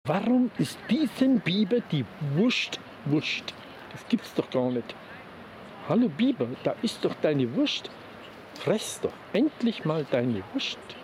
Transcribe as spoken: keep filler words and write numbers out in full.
Warum ist diesem Biber die Wurst wurscht? Das gibt's doch gar nicht. Hallo Biber, da ist doch deine Wurst. Fress doch endlich mal deine Wurst.